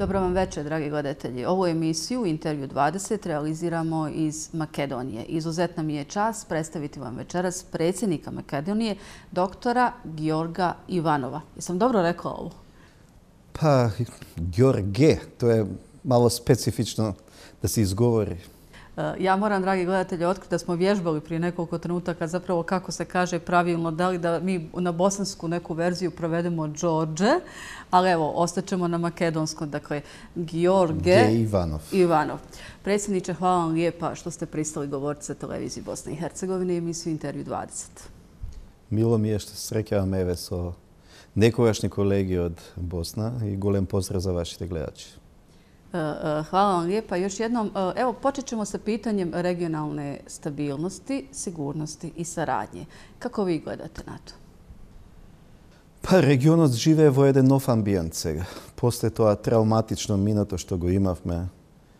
Dobro vam večer, dragi gledatelji. Ovu emisiju Intervju 20 realiziramo iz Makedonije. Izuzetna mi je čast predstaviti vam večeras predsjednika Makedonije, doktora Georga Ivanova. Jesam dobro rekla ovo? Pa, George, to je malo specifično da se izgovori. Ja moram, dragi gledatelji, otkriti da smo vježbali prije nekoliko trenutaka zapravo kako se kaže pravilno, da li da mi na bosansku neku verziju provedemo Đorđe, ali evo, ostaćemo na makedonskom, dakle, George Ivanov. Predsjedniče, hvala vam lijepa što ste pristali govoriti sa televiziji Bosne i Hercegovine i emisiju Intervju 20. Milo mi je što srećavam Eve so nekogašnji kolegi od Bosna i golem pozdrav za vašite gledači. Hvala vam lijepa. Još jednom, evo, počet ćemo sa pitanjem regionalne stabilnosti, sigurnosti i saradnje. Kako vi gledate na to? Pa, regionot žive vo jedan nov ambijent сега. После тоа травматично минато што го имавме,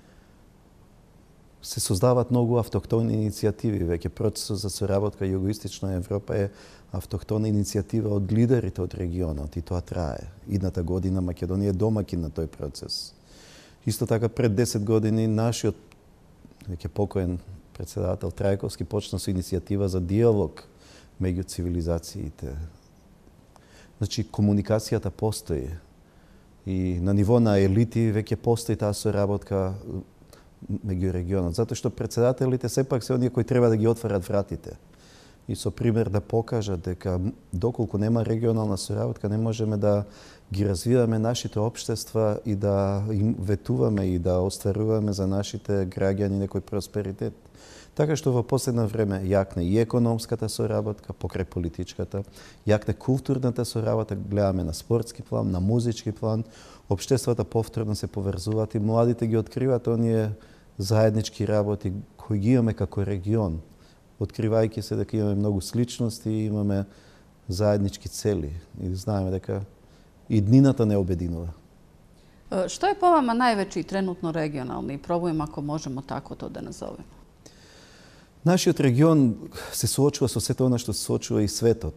се создават многу автохтони иницијативи. Веќе процесот за соработка Југоистична Европа е автохтона иницијатива од лидерите од регионот и тоа трае. Идната година Македонија е домакин на тој процес. Исто така, пред 10 години нашиот веќе покоен председател Трајковски почна со иницијатива за диалог меѓу цивилизациите. Значи, комуникацијата постои и на ниво на елити веќе постои таа соработка меѓу регионот. Затоа што председателите сепак се оние кои треба да ги отварат вратите. И со пример да покажат дека доколку нема регионална соработка, не можеме да ги развиваме нашите општества и да им ветуваме и да остваруваме за нашите граѓани некој просперитет. Така што во последно време јакне и економската соработка, покрај политичката, јакне културната соработка, гледаме на спортски план, на музички план, општествата повторно се поврзуваат и младите ги откриваат оние заеднички работи кои ги имаме како регион, откривајќи се дека имаме многу сличности и имаме заеднички цели. И знаеме дека и днината не обединува. Што е по вама највеći тренутно регионални проблем, ако можемо тако то да назовеме? Нашиот регион се соочува со сето она што се соочува и светот.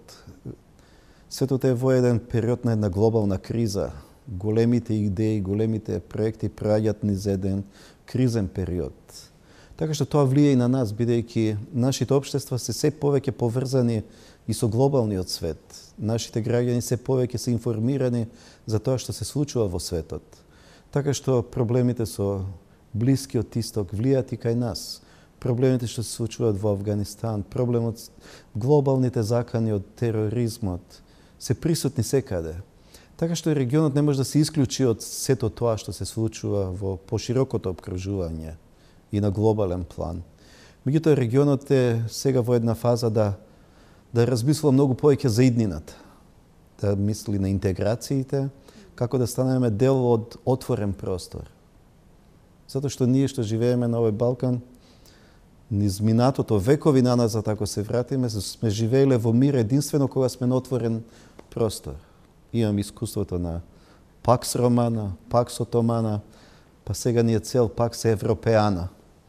Светот е во еден период на една глобална криза. Големите идеи, големите проекти проаѓаат низ еден кризен период. Така што тоа влие и на нас, бидејќи нашите општества се повеќе поврзани и со глобалниот свет. Нашите граѓани се повеќе се информирани за тоа што се случува во светот. Така што проблемите со Блискиот исток влијаат и кај нас. Проблемите што се случуваат во Афганистан, проблемот глобалните закани од тероризмот се присутни секаде. Така што регионот не може да се исклучи од сето тоа што се случува во поширокото обкружување и на глобален план. Меѓутоа, регионот е сега во една фаза да размислува многу повеќе за иднината, да мисли на интеграциите, како да станеме дел од отворен простор. Затоа што ние што живееме на овој Балкан, низ минатото векови наназад, ако се вратиме, сме живееле во мир единствено кога сме на отворен простор. Имам искуството на Пакс Романа, Пакс Отомана, па сега ни е цел Пакс Европеана.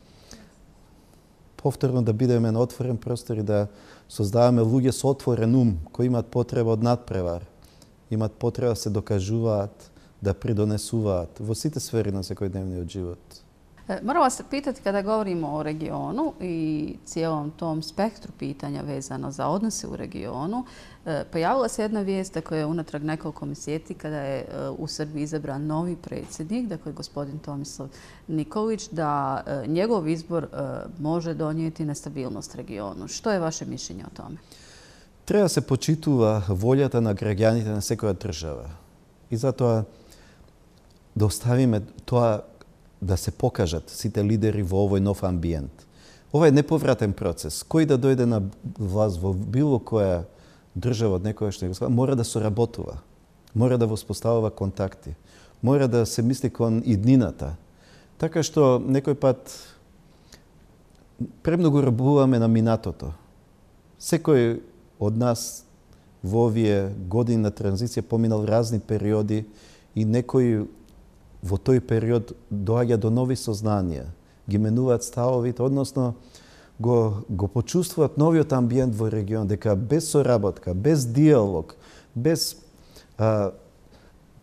Повторно да бидеме на отворен простор и да создаваме луѓе со отворен ум, кои имаат потреба од надпревар, имаат потреба да се докажуваат, да придонесуваат во сите сфери на секојдневниот живот. Moram vas pitati, kada govorimo o regionu i cijelom tom spektru pitanja vezano za odnose u regionu, pojavila se jedna vijest koja je unatrag nekoliko mjeseci kada je u Srbiji izabran novi predsjednik, dakle gospodin Tomislav Nikolić, da njegov izbor može donijeti nestabilnost regionu. Što je vaše mišljenje o tome? Треба се почитува волјата на граѓаните на секоја држава. И затоа да оставиме тоа да се покажат сите лидери во овој нов амбиент. Ова е неповратен процес. Кој да дојде на власт во било која држава од некојашна мора да соработува, мора да воспоставува контакти, мора да се мисли кон иднината. Така што некој пат премногу рабуваме на минатото. Секој од нас во овие години на транзиција поминал разни периоди и некој во тој период доаѓа до нови сознанија, ги менуваат ставовите, односно го почувствуваат новиот амбиент во регион, дека без соработка, без диалог, без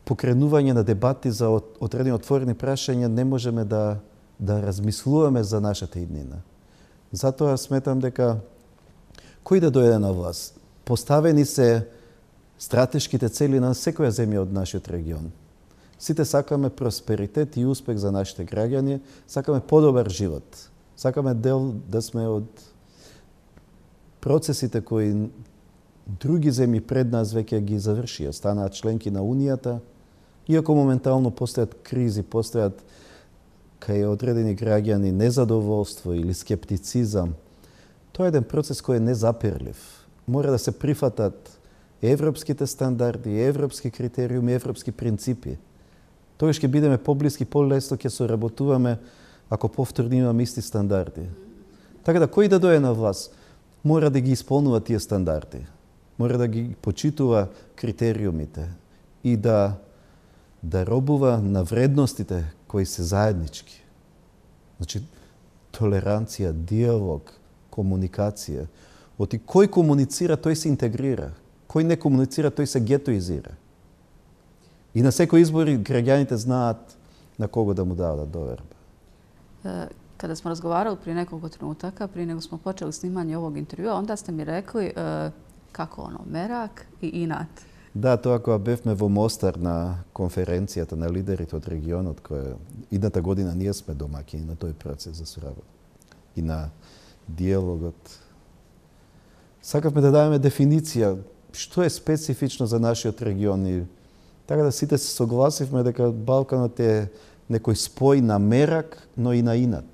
покренување на дебати за одредени отворени прашања не можеме да размислуваме за нашата иднина. Затоа сметам дека кој да дојде на власт, поставени се стратешките цели на секоја земја од нашиот регион. Сите сакаме просперитет и успех за нашите граѓани, сакаме подобар живот. Сакаме дел да сме од процесите кои други земји пред нас веќе ги завршија, станаат членки на Унијата, иако моментално постојат кризи, постојат кај одредени граѓани незадоволство или скептицизам. Тоа е еден процес кој е незапирлив. Мора да се прифатат европските стандарди, европски критериуми, европски принципи. Тогаш ќе бидеме поблиски, полесно ќе соработуваме ако повторно имаме исти стандарди. Така да кој да дојде на власт, мора да ги исполнува тие стандарди. Мора да ги почитува критериумите и да робува на вредностите кои се заеднички. Значи, толеранција, диалог, комуникација. Оти кој комуницира, тој се интегрира. Кој не комуницира, тој се гетоизира. И на секој избори граѓаните знаат на кого да му дадат доверба. Kada smo razgovarali prije nekoliko trenutaka, prije nego smo počeli snimanje ovog intervjua, onda ste mi rekli kako ono, merak i inat. Да, тоа кога бевме во Мостар на конференцијата на лидерите од регионот, која идната година ние сме домаќини на тој процес за соработа и на диалогот. Сакавме да дадеме дефиниција што е специфично за нашиот регион и така да сите се согласивме дека Балканот е некој спој на мерак, но и на инат.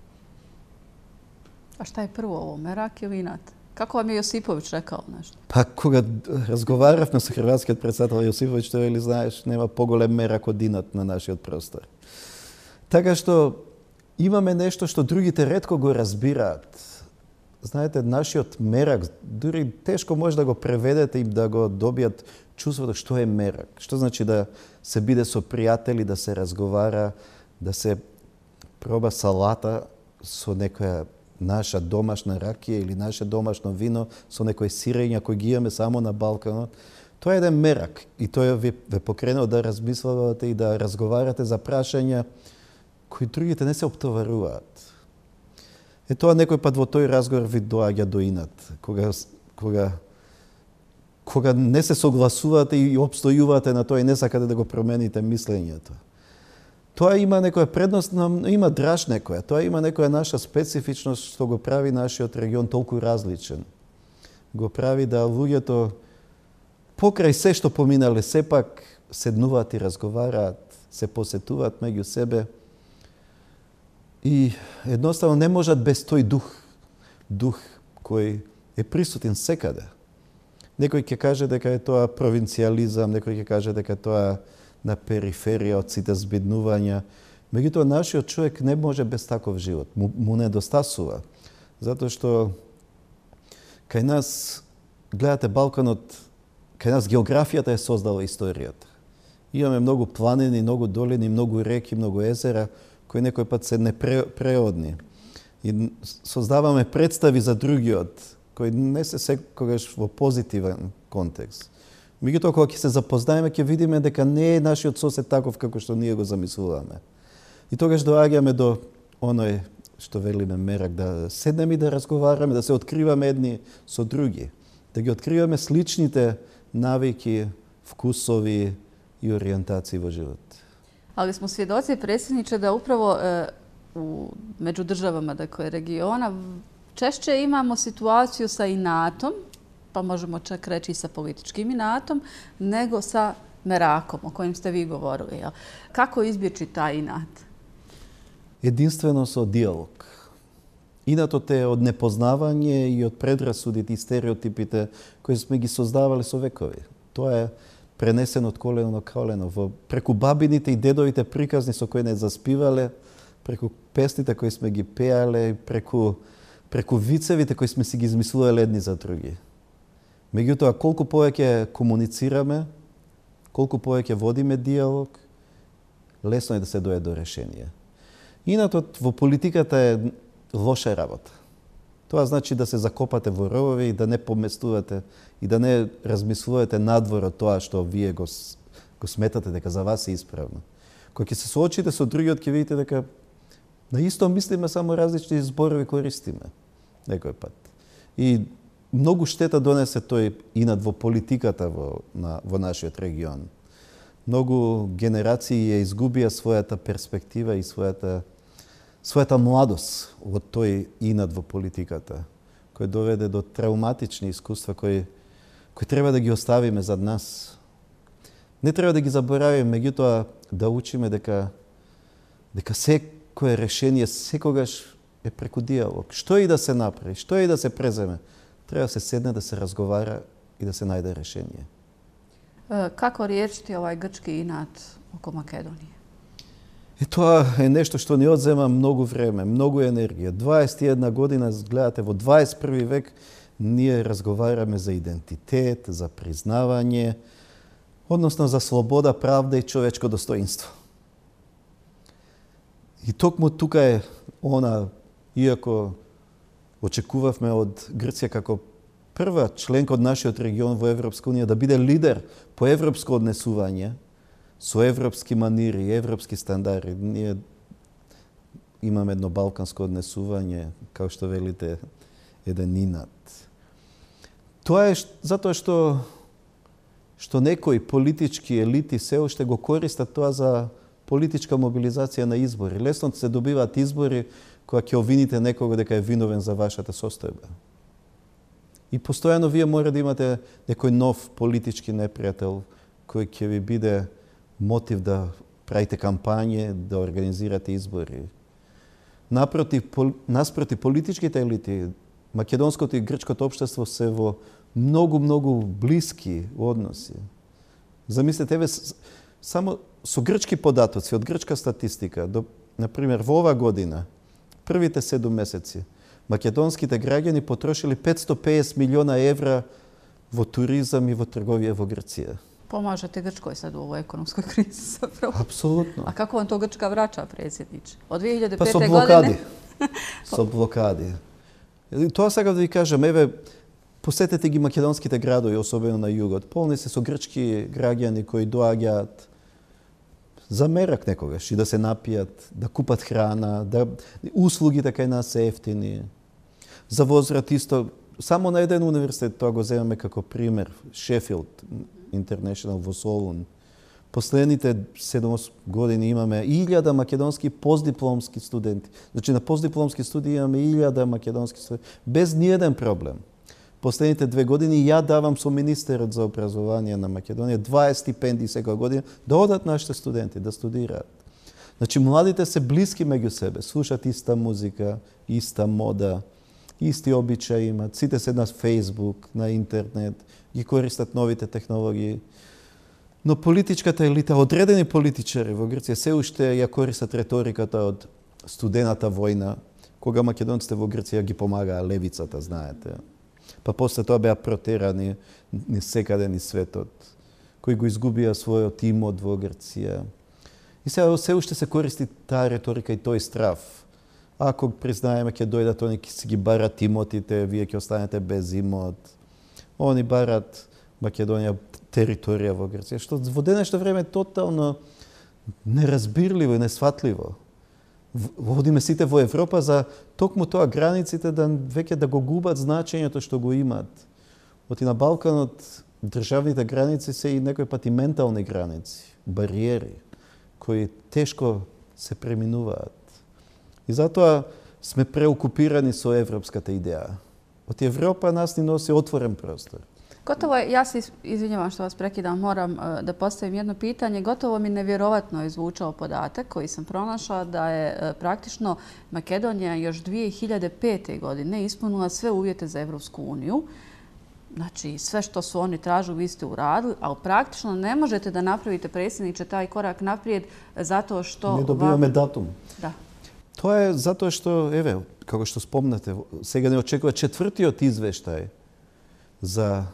A šta je prvo ovo, merak ili inat? Kako vam je Josipović rekao nešto? Па кога разговаравме со хрватскиот председател Јосиповиќ, тој вели, знаеш, нема поголем мерак од инат на нашиот простор. Така што имаме нешто што другите ретко го разбираат. Знаете, нашиот мерак, дури тешко може да го преведете и да го добијат чувството што е мерак. Што значи да се биде со пријатели, да се разговара, да се проба салата со некоја наша домашна ракија или наше домашно вино со некои сирења кои ги имаме само на Балканот. Тоа е еден мерак и тоа ве покренува да размислувате и да разговарате за прашања кои другите не се оптоваруваат. Е тоа некој пат во тој разговор ви доаѓа до инат, кога не се согласувате и обстојувате на тоа и не сакате да го промените мислењето. Тоа има некоја предност, има драж некоја. Тоа има некоја наша специфичност што го прави нашиот регион толку различен. Го прави да луѓето покрај се што поминале сепак седнуваат и разговараат, се посетуваат меѓу себе и едноставно не можат без тој дух кој е присутен секаде. Некој ќе каже дека е тоа провинцијализам, некој ќе каже дека тоа на периферија од сите збиднувања. Меѓутоа, нашиот човек не може без таков живот. Му недостасува. Затоа што кај нас, гледате Балканот, кај нас географијата е создала историјата. Имаме многу планини, многу долини, многу реки, многу езера, кои некој пат се непреодни. И создаваме представи за другиот, кои не се секогаш во позитивен контекст. Меѓутоа, кога ќе се запознаеме, ќе видиме дека не е нашиот сосед таков како што ние го замислуваме. И тогаш доаѓаме до оној што велиме мерак, да седнеме и да разговараме, да се откриваме едни со други, да ги откриваме сличните навики, вкусови и ориентации во живот. Ali smo svjedoci, predsjedniče, da upravo među državama, dakle, regiona, češće imamo situaciju sa inatom, pa možemo čak reći i sa političkim inatom, nego sa merakom, o kojem ste vi govorili. Jel? Kako izbjeći taj inat? Единствено со диалог. Инатот е од непознавање и од предрасудите и стереотипите кои сме ги создавали со векови. Тоа е пренесено од колено на колено. Преку бабините и дедовите приказни со кои не заспивале, преку песните кои сме ги пеале, преку вицевите кои сме си ги измислувале едни за други. Меѓутоа, колку повеќе комуницираме, колку повеќе водиме диалог, лесно е да се дојде до решение. Инатот во политиката е лоша работа. Тоа значи да се закопате во ровови и да не поместувате и да не размислувате надвор од тоа што вие го ако сметате дека за вас е исправно. Кога ќе се соочите со другиот, ќе видите дека на исто мислиме, само различни зборови користиме некој пат. И многу штета донесе тој инат во политиката во нашиот регион. Многу генерации ја изгубија својата перспектива и својата младост во тој инат во политиката, кој доведе до травматични искуства кои треба да ги оставиме зад нас. Не треба да ги заборавиме, меѓутоа да учиме дека секое решение секогаш е преку диалог. Што и да се направи, што и да се преземе, треба да се седне, да се разговара и да се најде решение. Како ријешити овај грчки инат око Македонија? Тоа е нешто што ни одзема многу време, многу енергија. 21 година, гледате, во 21 век ние разговараме за идентитет, за признавање, односно за слобода, правда и човечко достоинство. И токму тука е она, иако очекувавме од Грција како прва членка од нашиот регион во Европска унија да биде лидер по европско однесување, со европски манири, европски стандарди. Ние имаме едно балканско однесување, како што велите, еден инат. Тоа е затоа што некои политички елити се уште го користат тоа за политичка мобилизација на избори. Лесно се добиваат избори кога ќе обвините некого дека е виновен за вашата состојба. И постојано вие мора да имате некој нов политички непријател кој ќе ви биде мотив да правите кампање, да организирате избори. Наспроти политичките елити, македонското и грчкото општество се во многу блиски односи. Замислете, само со грчки податоци, од грчка статистика, например, во ова година, првите 7 месеци, македонските граѓани потрошили 550 милиона евра во туризам и во трговија во Грција. Помажете Грчкој sad u ovoj ekonomskoj krizi zapravo. Апсолутно. A kako vam to Grčka vraća, predsjedniče? Od 2005. Па со блокади. Со блокади. Тоа сега да ви кажам, еве, посетете ги македонските градови, особено на југот. Полни се со грчки граѓани кои доаѓаат за мерак некогаш и да се напијат, да купат храна, услугите кај нас се ефтини. За возврат исто, само на еден универзитет, тоа го земаме како пример, Шефилд International во Солун. Последните 7 години имаме 1000 македонски постдипломски студенти. Значи на постдипломски студии имаме 1000 македонски студенти без ниеден проблем. Последните 2 години ја давам со министерот за образование на Македонија 20 стипендии секоја година да одат нашите студенти да студираат. Значи младите се блиски меѓу себе, слушат иста музика, иста мода, исти обичаи имат, сите се на Facebook, на интернет, ги користат новите технологии. Но политичката елита, одредени политичари во Грција се уште ја користат реториката од студената војна, кога македонците во Грција ги помагаа левицата, знаете. Па после тоа беа протерани ни секаде ни светот, кои го изгубија својот имот во Грција. И сега се уште се користи таа реторика и тој страв. Ако признаеме ќе дојдат они ќе си ги барат имотите, вие ќе останете без имот. Они барат Македонија територија во Грција, што во денешно време е тотално неразбирливо и несватливо. Водиме сите во Европа за токму тоа границите веќе да го губат значењето што го имат. Оти на Балканот државните граници се и некој пат и ментални граници, бариери, кои тешко се преминуваат. И затоа сме преокупирани со европската идеја. Од Европа нас ни носи отворен простор. Gotovo je, ja se izvinjavam što vas prekidam, moram da postavim jedno pitanje. Gotovo mi nevjerovatno je zvučao podatak koji sam pronašla da je praktično Makedonija još 2005. godine ispunila sve uvjete za Evropsku uniju. Znači, sve što su oni tražili, vi ste uradili, ali praktično ne možete da napravite, predsjedniče, taj korak naprijed zato što... Ne dobivаме датум. Da. Тоа е затоа што, еве, како што спомнате, сега не очекува четвртиот извештај за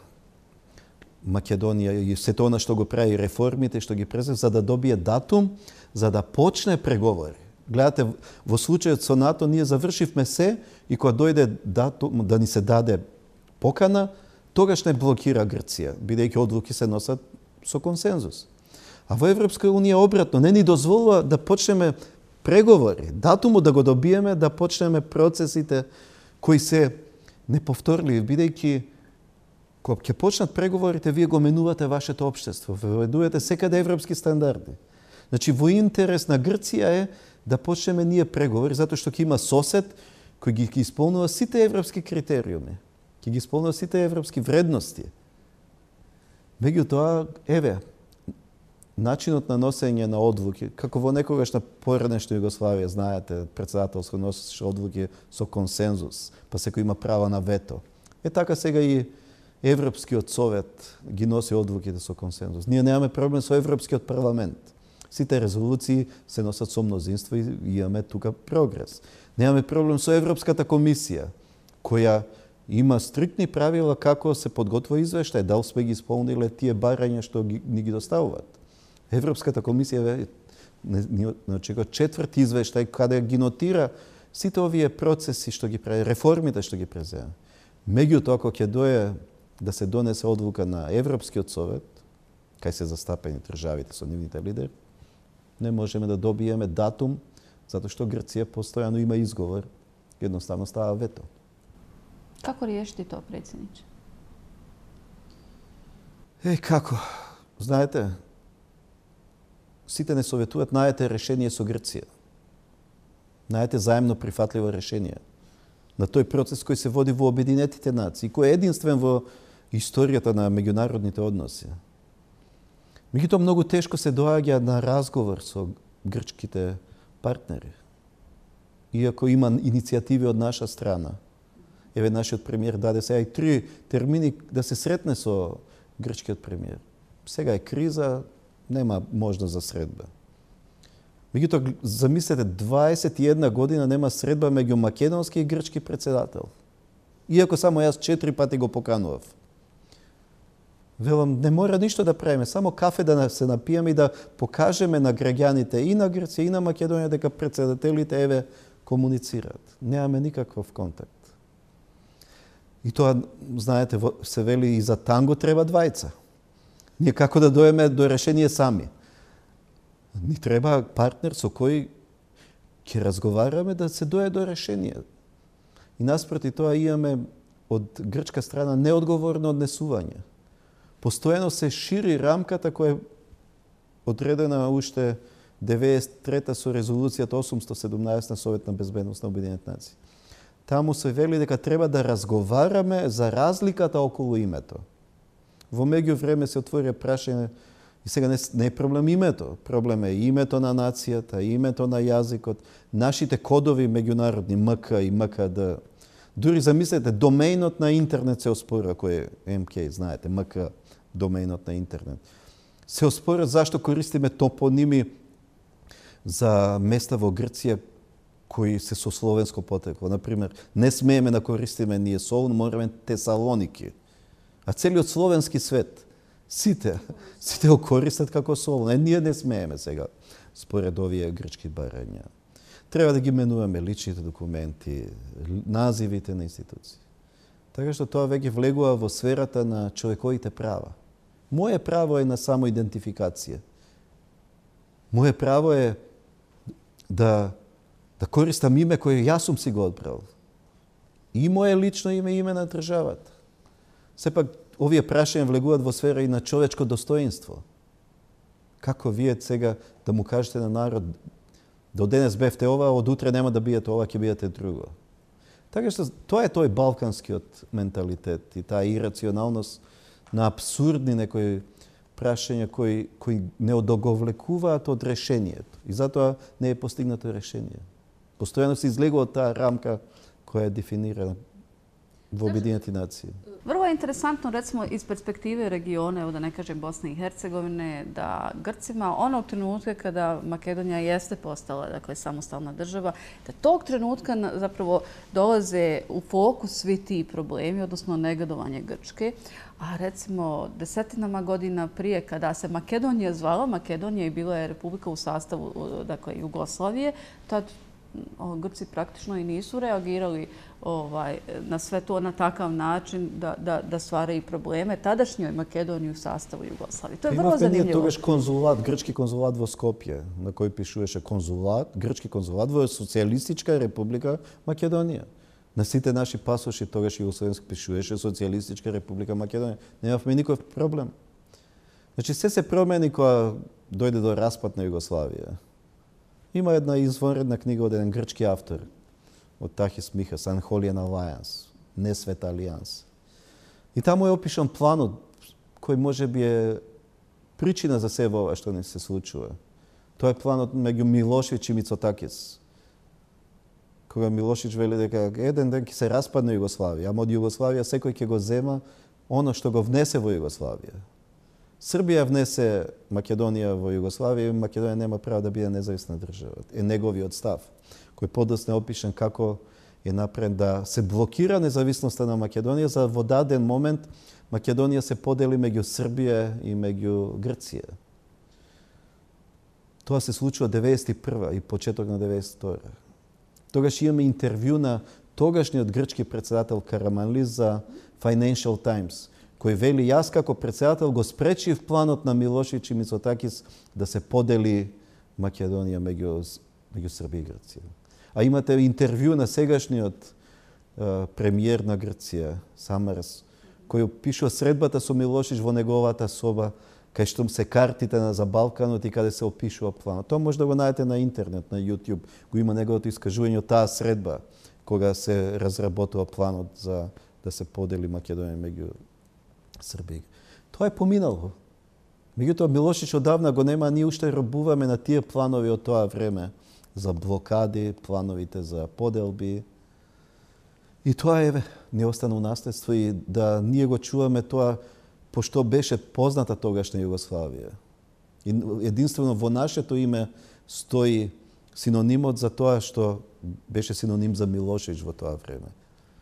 Македонија и сето она што го прави реформите, што ги презема, за да добие датум, за да почне преговори. Гледате, во случајот со НАТО ние завршивме се и кога дојде датум да ни се даде покана, тогаш не блокира Грција, бидејќи одлуки се носат со консензус. A во Европска унија обратно не ни дозволува да почнеме преговори, датумот да го добиеме, да почнеме процесите кои се неповторливи, бидејќи кога ќе почнат преговорите, вие го менувате вашето општество, введувате секаде европски стандарди. Значи, во интерес на Грција е да почнеме ние преговори, затоа што ќе има сосед кој ги исполнува сите европски критериуми, ќе ги исполнува сите европски вредности. Меѓутоа, еве, начинот на носење на одлуки, како во некогаш на поранешна Југославија, знаете, председателство носеше одлуки со консензус, па секој има право на вето. Така сега и Европскиот совет ги носи одлуките со консензус. Ние немаме проблем со Европскиот парламент. Сите резолуции се носат со мнозинство и имаме тука прогрес. Немаме проблем со Европската комисија, која има стриктни правила како се подготвува извештај, дали сме ги исполниле тие барања што ни ги доставуваат. Европската комисија ни очекува четврти извештај каде ги нотира сите овие процеси што ги прави, реформите што ги презема. Меѓутоа, кога ќе дое да се донесе одлука на Европскиот совет, кај се застапени државите со нивните лидери, не можеме да добиеме датум, затоа што Грција постојано има изговор, едноставно става вето. Како решити тоа, председниче? Како? Знаете, сите не советуваат, најдете решение со Грција. Најдете заемно прифатливо решение на тој процес кој се води во Обединетите нации, кој е единствен во историјата на меѓународните односи. Меѓутоа, многу тешко се доаѓа на разговор со грчките партнери. Иако има иницијативи од наша страна. Еве, нашиот премиер даде сега и 3 термини да се сретне со грчкиот премиер. Сега е криза, нема можност за средба. Меѓутоа, замислете, 21 година нема средба меѓу македонски и грчки председател. Иако само јас 4 пати го поканував. Велам, не мора ништо да правиме, само кафе да се напиеме и да покажеме на граѓаните и на Грција и на Македонија дека председателите еве комуницираат. Немаме никаков контакт. И тоа, знаете, се вели и за танго треба двајца. Ние како да доеме до решение сами? Ни треба партнер со кој ќе разговараме да се дое до решение. И наспроти тоа имаме од грчка страна неодговорно однесување. Постојано се шири рамката која е одредена уште 93-та со резолуцијата 817 на Совет на безбедност на Обединетите нации. Таму се вели дека треба да разговараме за разликата околу името. Во меѓувреме се отвори прашање и сега не е проблем името. Проблем е името на нацијата, името на јазикот, нашите кодови меѓународни МК и МКД. Дури замислете, домејнот на интернет се оспорува, кој е МК, знаете, МК, домејнот на интернет. Се оспорува зашто користиме топоними за места во Грција кои се со словенско потекло. Например, не смееме да користиме ние Солун, мораме Тесалоники. А целиот словенски свет, сите го користат како Солун. Ние не смееме сега, според овие грчки барања. Треба да ги менуваме личните документи, називите на институции. Така што тоа веќе влегува во сферата на човековите права. Моје право е на самоидентификација. Моје право е да користам име кое јас сум си го одбрал. И моје лично име, име на државата. Сепак, овие прашања влегуваат во сфера и на човечко достоинство. Како вие сега да му кажете на народ, до денес бевте ова, од утре нема да биете ова, ќе биете друго. Така што тоа е тој балканскиот менталитет и таа ирационалност на абсурдни некои прашања кои не одоговлекуваат од решението. И затоа не е постигнато решение. Постојано се излегува од таа рамка која е дефинирана во Обединети нации. Vrlo je interesantno, recimo, iz perspektive regiona, evo da ne kažem Bosne i Hercegovine, da Grcima onog trenutka kada Makedonija jeste postala, dakle, samostalna država, da tog trenutka zapravo dolaze u fokus svi ti problemi, odnosno negodovanje Grčke. A recimo, desetinama godina prije, kada se Makedonija zvala Makedonija i bila je republika u sastavu, dakle, Jugoslavije, tad Grci praktično i nisu reagirali na sve to na takav način da stvaraju probleme tadašnjoj Makedoniji u sastavu Jugoslavije. To je vrlo zanimljivo. Тогаш конзулат, грчки конзулат во Скопје, на кој пишуваше конзулат, грчки конзулат во Социјалистичка република Македонија. На сите наши пасоши тогаш југословенски пишуваше Социјалистичка република Македонија. Немавме никаков проблем. Значи, се промени кога дојде до распад на Југославија. Има една извонредна книга од еден грчки автор, од Тахис Михас, Unholy Alliance, Несвета алијанс. И таму е опишан планот кој може би е причина за се ова што не се случува. Тоа е планот меѓу Милошевиќ и Мицотакис. Кога Милошевиќ вели дека еден ден ќе се распадне Југославија, ама од Југославија секој ќе го зема оно што го внесе во Југославија. Србија внесе Македонија во Југославија и Македонија нема право да биде независна држава. Е неговиот став, кој подоцна е опишан како е направен да се блокира независноста на Македонија, за во даден момент Македонија се подели меѓу Србија и меѓу Грција. Тоа се случува 91 и почеток на 92. Тогаш имаме интервју на тогашниот грчки председател Караманлис за Financial Times, кој вели јас како председател го спречив планот на Милошевиќ и Мицотакис да се подели Македонија меѓу Србија и Грција. А имате интервју на сегашниот премиер на Грција, Самарас, кој опишува средбата со Милошевиќ во неговата соба, кај што се картите за Балканот и каде се опишува планот. Тоа може да го најдете на интернет, на YouTube. Го има неговото искажување од таа средба, кога се разработува планот за да се подели Македонија меѓу Србија. Тоа е поминало. Меѓутоа, Милошевиќ одавна го нема, ние уште робуваме на тие планови од тоа време за блокади, плановите за поделби. И тоа е не остана наследство и да ние го чуваме тоа пошто беше позната тогашна Југославија. И единствено во нашето име стои синонимот за тоа што беше синоним за Милошевиќ во тоа време.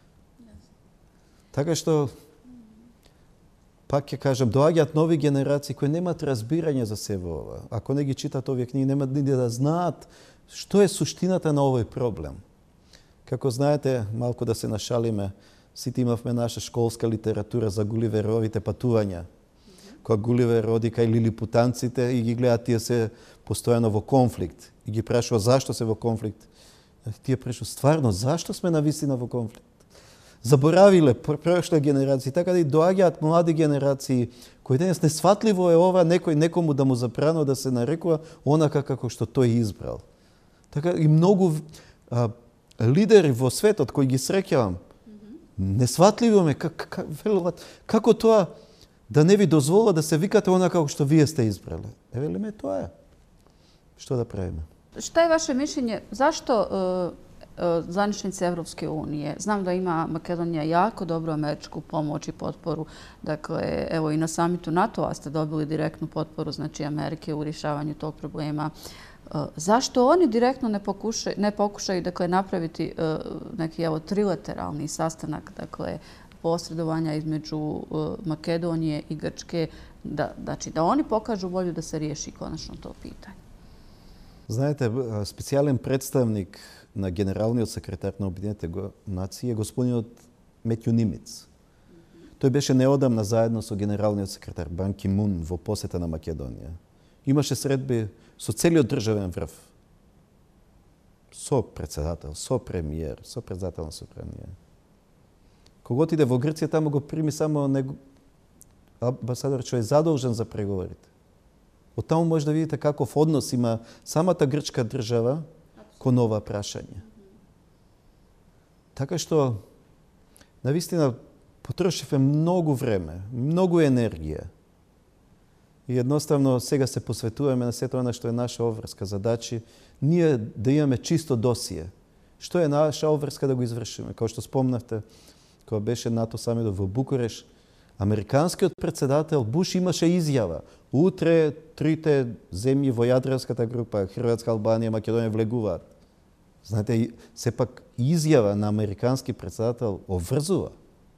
Така што пак ќе кажам, доаѓаат нови генерации кои немаат разбирање за се во ова. Ако не ги читат овие книги, немаат ни да знаат што е суштината на овој проблем. Како знаете, малку да се нашалиме, сите имавме наша школска литература за Гуливеровите патувања. Кога Гуливер оди кај лилипутанците и ги гледа тие се постојано во конфликт. И ги прашува зашто се во конфликт. Тие прашува стварно зашто сме навистина во конфликт. Заборавиле прошла генерации, така да и доаѓаат млади генерации кои денес несватливо е ова некој некому да му забрано да се нарекува онака како што тој избрал. Така и многу лидери во светот кои ги среќавам, несватливо ме како тоа да не ви дозвола да се викате онака како што вие сте избрале. Вели ме тоа е. Што да правиме? Šta je vaše mišljenje? Zašto zvaničnici Evropske unije? Znam da ima Makedonija jako dobru američku pomoć i potporu. Dakle, evo i na samitu NATO-a ste dobili direktnu potporu, znači Amerike u rješavanju tog problema. Zašto oni direktno ne pokušaju dakle, napraviti neki trilateralni sastanak, dakle, posredovanja između Makedonije i Grčke, znači da oni pokažu volju da se riješi konačno to pitanje? Знаете, специјален представник на генералниот секретар на Обединетите нации е господинот Метју Нимиц. Тој беше неодамна заедно со генералниот секретар Бан Ки Мун во посета на Македонија. Имаше средби со целиот државен врв. Со председател, со премиер, со председател на собрание. Кога отиде во Грција, таму го прими само амбасадор што е задолжен за преговорите. Од таму може да видите каков однос има самата грчка држава кон ова прашање. Така што, навистина, потрошивме многу време, многу енергија. И едноставно сега се посветуваме на сето она што е наша обврска задачи, ние да имаме чисто досие. Што е наша обврска да го извршиме? Како што спомнавте, кога беше НАТО самитот во Букуреш, американскиот председател Буш имаше изјава. Утре трите земји во Јадранската група, Хрватска, Албанија, Македонија влегуваат. Знаете, сепак изјава на американски председател обврзува.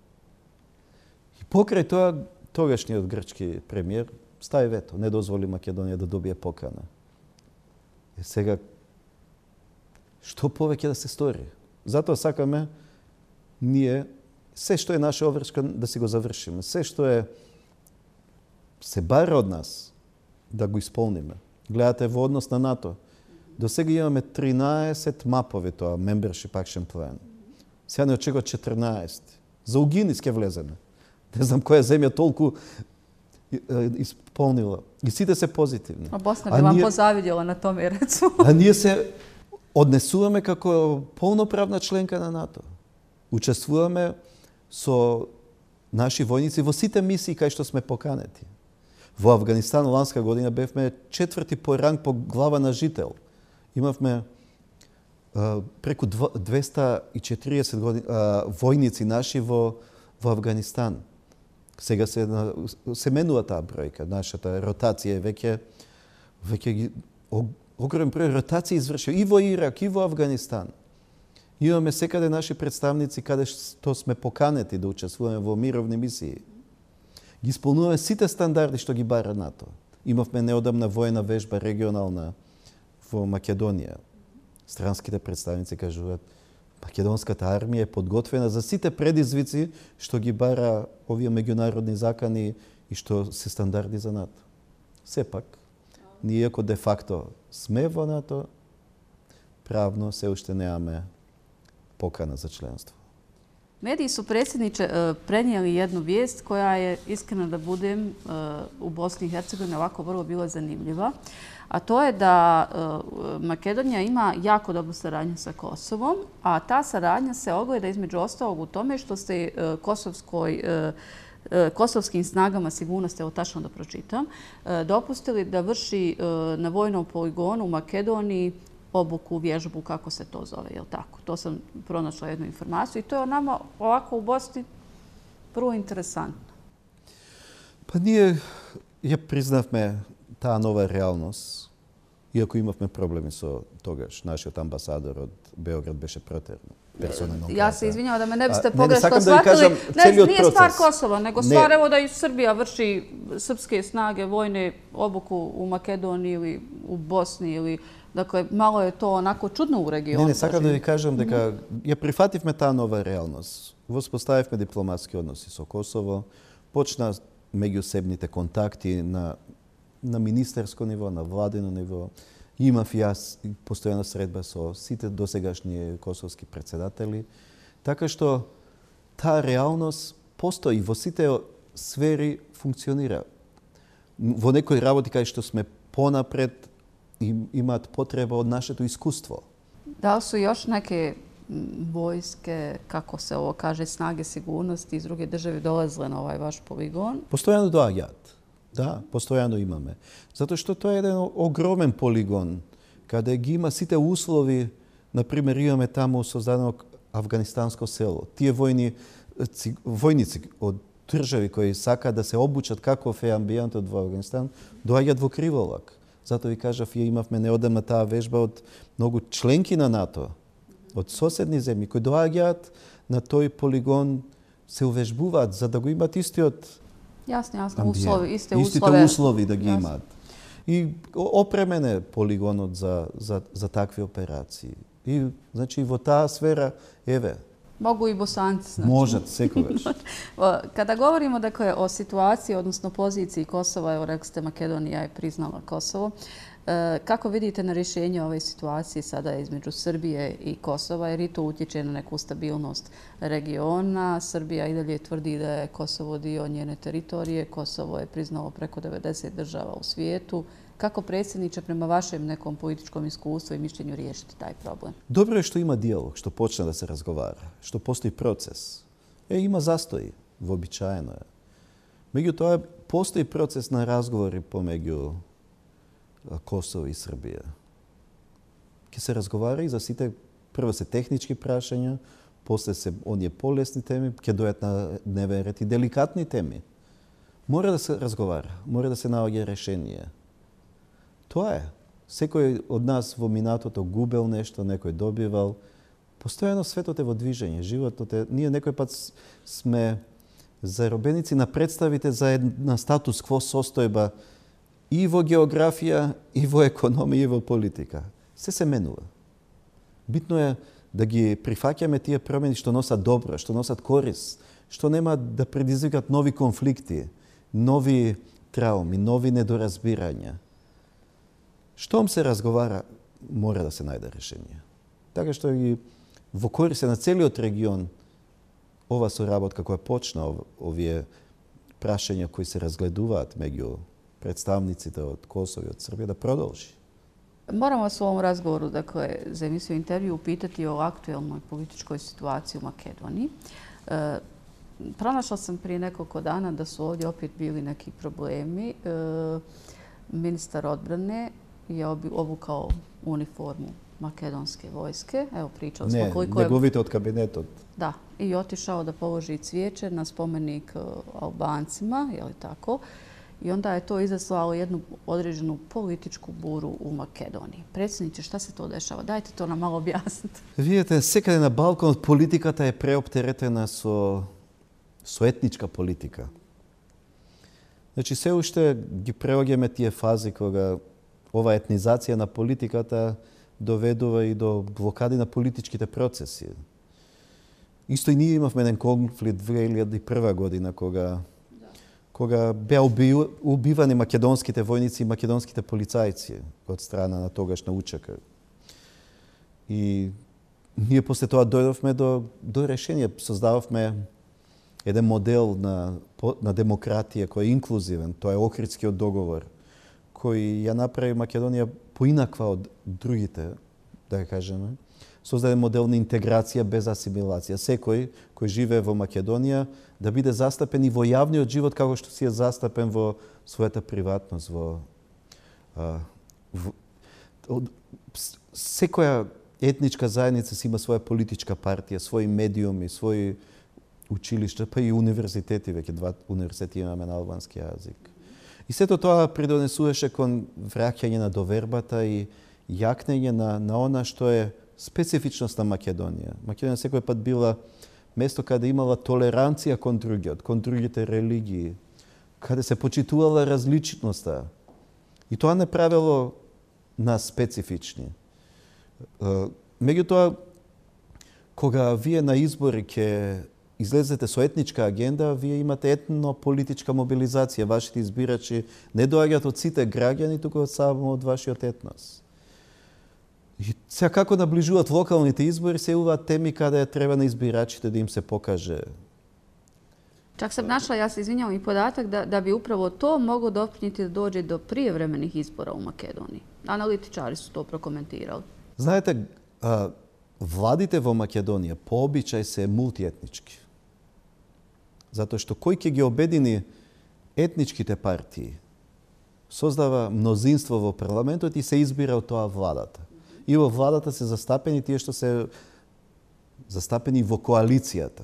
И покрај тоа, тогашниот грчки премиер стави вето, не дозволи Македонија да добие покана. И сега, што повеќе да се стори. Затоа сакаме ние се што е наша обвршка да си го завршиме. Се што е се бара од нас да го исполниме. Гледате во однос на НАТО. До сега имаме 13 мапови тоа, Membership Action Plan. Сега не очекува 14. За Угинис ќе влеземе. Не знам која земја толку исполнила. И сите се позитивни. А Босна би вам позавидела на томе, рецу. А ние се однесуваме како полноправна членка на НАТО. Учествуваме со наши војници во сите мисии кај што сме поканети. Во Афганистан ланска година бевме 4 по ранг по глава на жител. Имавме преку 240 војници наши во Афганистан. Сега се менува таа бројка. Нашата ротација е веќе огромен број ротации извршил и во Ирак, и во Афганистан. Имаме секаде наши представници каде што сме поканети да учествуваме во мировни мисии. Ги исполнуваме сите стандарди што ги бара НАТО. Имавме неодамна војна вежба регионална во Македонија. Странските представници кажуваат македонската армија е подготвена за сите предизвици што ги бара овие меѓународни закани и што се стандарди за НАТО. Сепак, ние ако де факто сме во НАТО, правно се уште немаме покана за членство. Mediji su, predsjedniče, prenijeli jednu vijest koja je, iskreno da budem, u Bosni i Hercegovini ovako vrlo bila zanimljiva. A to je da Makedonija ima jako dobru saradnju sa Kosovom, a ta saradnja se ogleda između ostalog u tome što ste kosovskim snagama sigurnosti, evo tačno da pročitam, dopustili da vrši na vojnom poligonu u Makedoniji obuku, vježbu, kako se to zove, je li tako? To sam pronašla jednu informaciju i to je nama ovako u Bosni vrlo interesantno. Pa ние ја признавме таа нова реалност, иако имавме проблеми со тогаш. Нашиот амбасадор од Београд беше протеран. Ja se izvinjavam da me ne biste pogrešno shvatili. Nije stvar Kosova, nego stvar evo da i Srbija vrši srpske snage, vojne obuku u Makedoniji ili u Bosni ili... Dakle, malo je to onako čudno u regionu. Не, сакам да ви кажам дека ја прифативме таа нова реалност. Воспоставивме дипломатски односи со Косово, почна меѓусебните контакти на министерско ниво, на владино ниво. Имав јас постојана средба со сите досегашни косовски председатели. Така што таа реалност постои во сите сфери функционира. Во некои работи кај што сме понапред имаат потреба од нашето искуство. Da li su još neke vojske, kako se ovo kaže, snage sigurnosti iz druge države dolazile na ovaj vaš poligon? Постојано доаѓаат. Да, постојано имаме. Затоа што тоа е еден огромен полигон, каде ги има сите услови, например, имаме таму создадено афганистанско село. Тие војници од држави кои сакаат да се обучат каков е амбиентот во Афганистан, доаѓаат во Криволак. Затоа ви кажав, ја имавме неодамна таа вежба од многу членки на НАТО, од соседни земји, кои доаѓаат на тој полигон, се увежбуваат за да го имат истиот Jasno, uslovi, iste услови да ги имаат. И опремен е полигонот за такви операции. И, значи, во таа сфера, еве, Mogu i Bosanci. Znači. Možat, sekovaš. Kada govorimo dakle, o situaciji, odnosno poziciji Kosova, evo rekli ste Makedonija je priznala Kosovo, kako vidite na rješenje ove situacije sada između Srbije i Kosova, jer i to utječe na neku stabilnost regiona. Srbija i dalje tvrdi da je Kosovo dio njene teritorije. Kosovo je priznalo preko 90 država u svijetu. Kako, predsjedniče, prema vašem nekom političkom iskustvu i mišljenju riješiti taj problem? Dobro je što ima dijalog, što počne da se razgovara, što postoji proces. Ima zastoji, uobičajeno je. Međutim, postoji proces na razgovori pomeđu Kosovo i Srbije. Ке се разговара и за сите, прво се технички прашања, после се оние полесни теми, ке дојат на дневен ред и деликатни теми. Мора да се разговара, мора да се наоѓа решение. Тоа е. Секој од нас во минатото губел нешто, некој добивал. Постојано светот е во движење, животот е... Ние некој пат сме заробеници на представите за една статус-кво состојба и во географија, и во економија, и во политика. Се менува. Bitno je da ги прифаќаме тие промени што носат добро, што носат корист, што нема да предизвикат нови конфликти, нови трауми, нови недоразбирања. Штом се разговара, мора да се најде решение. Така што и во корист на целиот регион ова соработка која почна, овие прашања кои се разгледуваат меѓу представниците од Косово и од Србија да продолжи. Moram vas u ovom razgovoru, dakle, za emisiju intervju upitati o aktuelnoj političkoj situaciji u Makedoniji. Pronašla sam prije nekoliko dana da su ovdje opet bili neki problemi. Ministar odbrane je obukao uniformu makedonske vojske. Evo, pričali smo koliko je... Ne govorite od kabineta. Da, i otišao da položi cvijeće na spomenik Albancima, je li tako? I onda je to izazvalo jednu određenu političku buru u Makedoniji. Predsjedniče, šta se to dešava? Dajte to nam malo objasniti. Видите, секаде на Балканот политиката е преоптеретена со етничка политика. Значи, се уште ги преоѓаме тие фази кога ова етнизација на политиката доведува и до блокади на политичките процеси. Исто и ние имавме еден конфликт 2001 година кога беа убивани македонските војници и македонските полицајци од страна на тогашна УЧК. И ние после тоа дојдовме до решение, создававме еден модел на демократија кој е инклузивен, тоа е Охридскиот договор, кој ја направи Македонија поинаква од другите, да кажеме. Создаде модел на интеграција без асимилација. Секој кој живее во Македонија да биде застапен и во јавниот живот како што си е застапен во својата приватност, секоја етничка заедница си има своја политичка партија, своји медиуми, своји училишта, па и универзитети, веќе 2 универзитети имаме на албански јазик. И сето тоа придонесуваше кон враќање на довербата и јакнење на она што е специфичност на Македонија. Македонија секој пат била место каде имала толеранција кон другите религии, каде се почитувала различноста. И тоа не правило нас специфични. Меѓутоа, кога вие на избори ќе излезете со етничка агенда, вие имате етно-политичка мобилизација. Вашите избирачи не доаѓаат од сите граѓани, туку само од вашиот етнос. И сега како наближуваат локалните избори, се јавуваат теми каде треба на избирачите да им се покаже. Čak sam našla, ja se izvinjavam, i podatak da bi upravo to moglo doprinijeti da dođe do prijevremenih izbora u Makedoniji. Analitičari su to prokomentirali. Знаете, владите во Македонија по обичај се мултиетнички. Затоа што кој ќе ги обедини етничките партии, создава мнозинство во парламентот и се избира од тоа владата. И во владата се застапени тие што се застапени во коалицијата.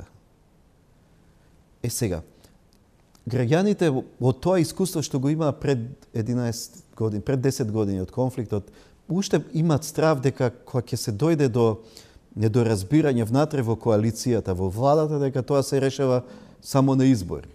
Сега, граѓаните од тоа искуство што го има пред 11 години, пред 10 години од конфликтот, уште имаат страв дека кога ќе се дојде до недоразбирање внатре во коалицијата, во владата, дека тоа се решава само на избори.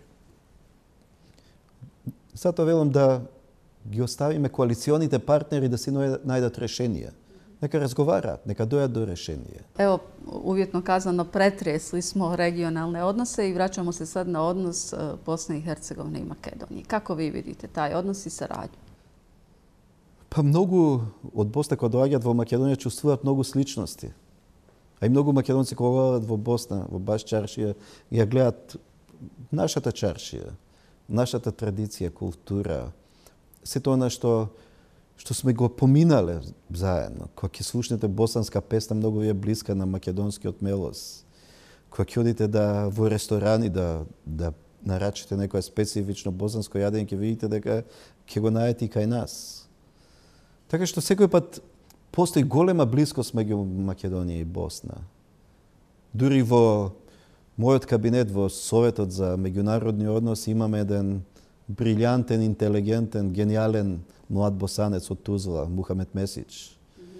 Затоа велам да ги оставиме коалиционите партнери да си најдат решенија. Нека разговараат, нека дојат до решение. Evo, uvjetno kazano, pretresli smo regionalne odnose i vraćamo se sad na odnos Bosne i Hercegovine i Makedonije. Kako vi vidite taj odnos i saradnju? Pa многу од Босна кога доаѓаат во Македонија чувствуваат многу сличности. А и многу македонци кога доаѓаат во Босна, во баш чаршија, ја гледаат нашата чаршија, нашата традиција, култура, сето она што сме го поминале заедно. Кога ќе слушнете босанска песна, многу ви е блиска на македонскиот мелос. Кога ќе одите во ресторани да нарачите некоја специфично босанско јадење, ќе видите дека ќе го најдете и кај нас. Така што секој пат постои голема блискост меѓу Македонија и Босна. Дури во мојот кабинет во Советот за меѓународни односи имаме еден брилјантен, интелигентен, гениален млад босанец од Тузла, Мухамед Месич.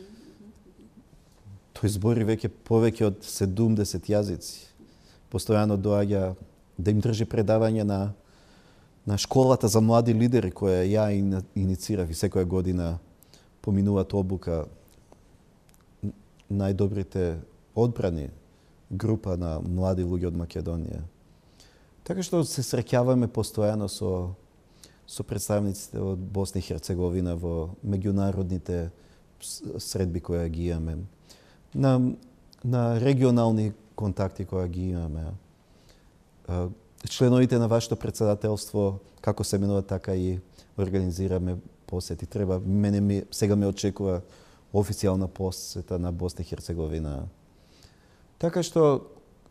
Тој збори повеќе од 70 јазици. Постојано доаѓа да им држи предавање на школата за млади лидери која ја инициирав и секоја година поминуваат обука најдобрите одбрани група на млади луѓе од Македонија. Така што се среќаваме постојано со представниците од Босна и Херцеговина во меѓународните средби кои ги имаме, на регионални контакти кои ги имаме. Членовите на вашето председателство, како се менува, така и организираме посети. Сега ме очекува официјална посета на Босна и Херцеговина. Така што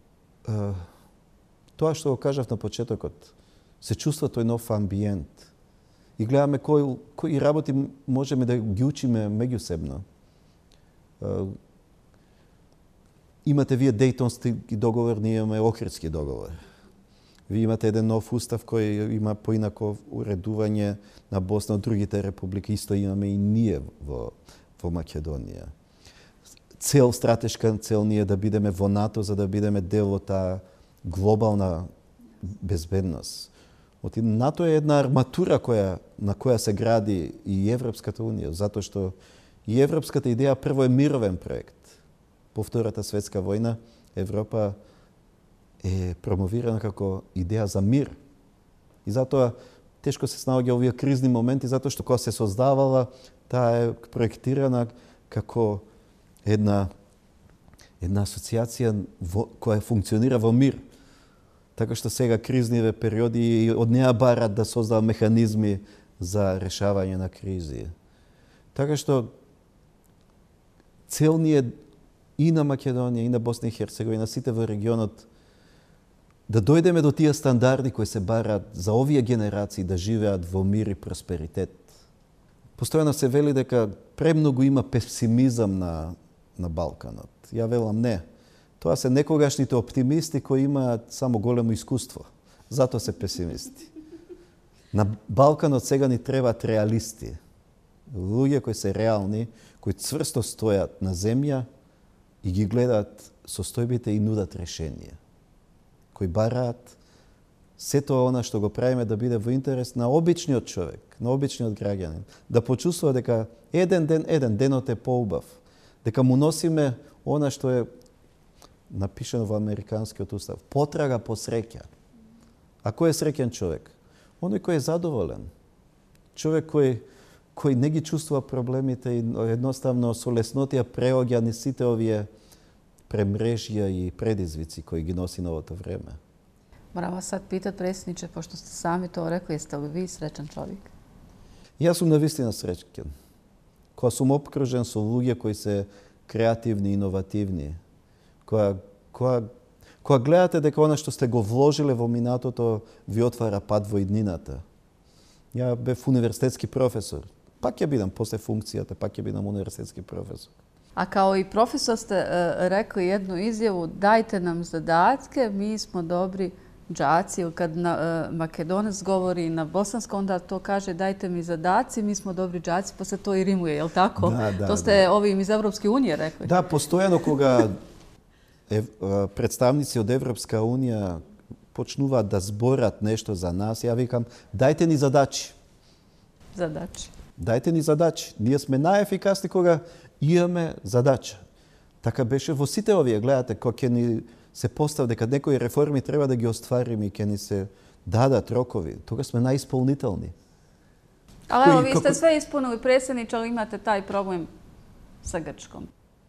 тоа што го кажав на почетокот, се чувства тој нов амбиент. И гледаме кои работи можеме да ги учиме меѓусебно. Имате вие Дејтонски договор, ние имаме Охридски договор. Вие имате еден нов устав кој има поинако уредување на Босна од другите републики, исто имаме и ние во Македонија. Стратешка цел ние да бидеме во НАТО, за да бидеме дел од таа глобална безбедност. НАТО е една арматура на која се гради и Европската унија, затоа што и европската идеја прво е мировен проект. По Втората светска војна Европа е промовирана како идеја за мир. И затоа тешко се снаоѓа овие кризни моменти, затоа што кога се создавала, таа е проектирана како една асоциација која функционира во мир. Така што сега кризни периоди од неа барат да создава механизми за решавање на кризи. Така што цел ни е и на Македонија, и на Босна и Херцеговина, сите во регионот, да дојдеме до тие стандарди кои се барат за овие генерации да живеат во мир и просперитет. Постојано се вели дека премногу има песимизам на Балканот. Ја велам не. Тоа се некогашните оптимисти кои имаат само големо искуство. Затоа се песимисти. На Балканот сега ни требаат реалисти. Луѓе кои се реални, кои цврсто стојат на земја и ги гледаат состојбите и нудат решение. Кои бараат сето она што го правиме да биде во интерес на обичниот човек, на обичниот граѓанин. Да почувствува дека еден денот е поубав. Дека му носиме она што е напишено во американскиот устав. Потрага по среќа. А кој е среќен човек? Оној кој е задоволен. Човек кој не ги чувствува проблемите и едноставно со леснотија преоѓа ни сите овие премрежја и предизвици кои ги носи новото време. Морам вас сад питат, преdsjedniče, pošto ste sami to rekli, jeste li vi srećan čovjek? Јас сум навистина среќен. Кога сум обкружен со луѓе кои се креативни, иновативни, кога гледате дека она што сте го вложиле во минатото ви отвара пат во иднината. Ја бев универзитетски професор. Пак ќе бидам после функцијата, пак ќе бидам универзитетски професор. A kao i profesor ste rekli jednu izjavu, dajte nam zadatke, mi smo dobri đaci. Ili kad Makedonac govori na bosanskom, onda to kaže dajte mi zadaci, mi smo dobri đaci, pa se to i rimuje, je li tako? To ste ovim iz Evropske unije rekli. Da, постојано кога представници од Европска унија почнуваат да зборат нешто за нас, ја викам, дајте ни задачи. Задачи. Дајте ни задачи. Ние сме најефикасни кога имаме задача. Така беше во сите овие, гледате, кога ќе ни се постави дека некои реформи треба да ги оствариме и ќе ни се дадат рокови, тога сме најисполнителни. Ali evo, vi ste sve ispunili, predsjedniče, ali imate taj problem sa Grčkom.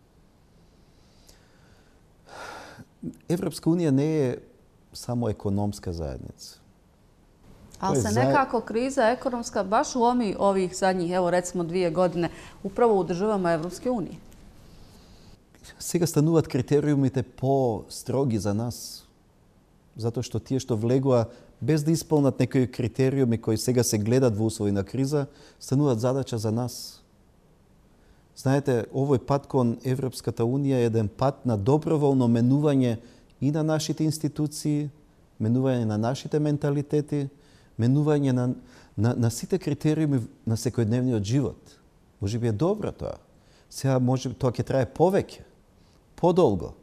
Европска унија не е само економска заедница. Ali se nekako kriza ekonomska baš lomi ovih zadnjih, evo recimo 2 godine, upravo u državama Evropske unije. Сега стануваат критериумите по-строги за нас. Затоа што тие што влегува без да исполнат некои критериуми кои сега се гледат во услови на криза, стануваат задача за нас. Знаете, овој пат кон Европската унија е еден пат на доброволно менување и на нашите институции, менување на нашите менталитети, менување на сите критериуми на секојдневниот живот. Може би е добро тоа. Сега тоа ќе трае повеќе, подолго.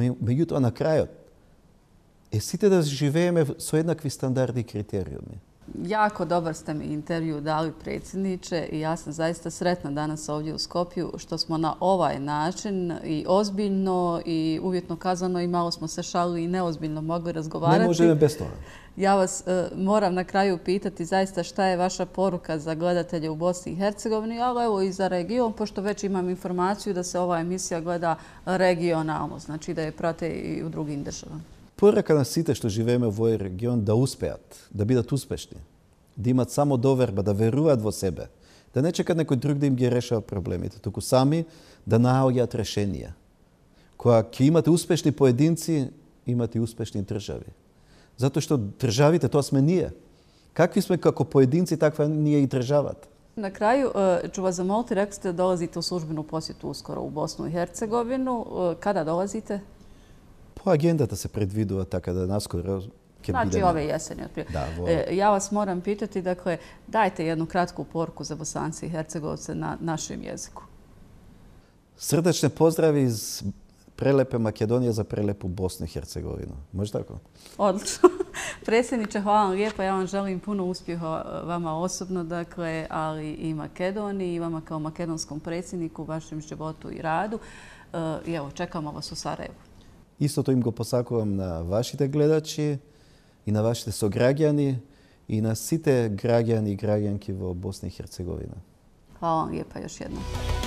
Меѓутоа на крајот сите да живееме со еднакви стандарди и критериуми. Jako dobar ste mi intervju dali, predsjedniče, i ja sam zaista sretna danas ovdje u Skopju što smo na ovaj način i ozbiljno i uvjetno kazano i malo smo se šalili i neozbiljno mogli razgovarati. Ne možemo bez toga. Ja vas moram na kraju pitati zaista šta je vaša poruka za gledatelje u Bosni i Hercegovini, ali evo i za region, pošto već imam informaciju da se ova emisija gleda regionalno, znači da je prate i u drugim državama. Poruka na site što živimo u ovoj region da uspejat, da bidat uspešni, da imat samo doverba, da veruvat vo sebe, da ne čekat nekoj drug da im gi rešava problemite, tuku sami da naogjat rešenija. Koja ki imate uspešni pojedinci, imate uspešni državi. Zato što državite, to sme nije. Kakvi sme kako pojedinci, takva nije i državat. Na kraju ću vas zamoliti, rekli ste da dolazite u službenu posjetu uskoro u Bosnu i Hercegovinu. Kada dolazite? Po agendata se predvidува tako da naskoro... Znači ove jeseni. Ja vas moram pitati, dakle, dajte jednu kratku poruku za Bosance i Hercegovce na našem jeziku. Srdečne pozdravi iz prelepe Makedonije za prelepu Bosnu i Hercegovinu. Može tako? Odlično. Predsjedniče, hvala vam lijepo. Ja vam želim puno uspjeha vama osobno, dakle, ali i Makedoniji i vama kao makedonskom predsjedniku u vašem životu i radu. I evo, čekamo vas u Sarajevu. Isto to im go posakувам на вашите гледачи и на вашите сограѓани и на сите граѓани и граѓанки во Босна и Херцеговина. Hvala vam lijepa još jednom.